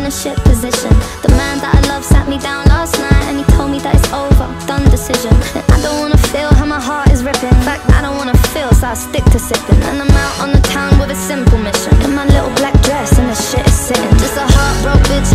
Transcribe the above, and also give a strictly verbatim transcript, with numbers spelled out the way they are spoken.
in a shit position. The man that I love sat me down last night and he told me that it's over, done decision. And I don't wanna feel how my heart is ripping. In fact, I don't wanna feel, so I stick to sipping. And I'm out on the town with a simple mission, in my little black dress and the shit is sitting. Just a heartbroken bitch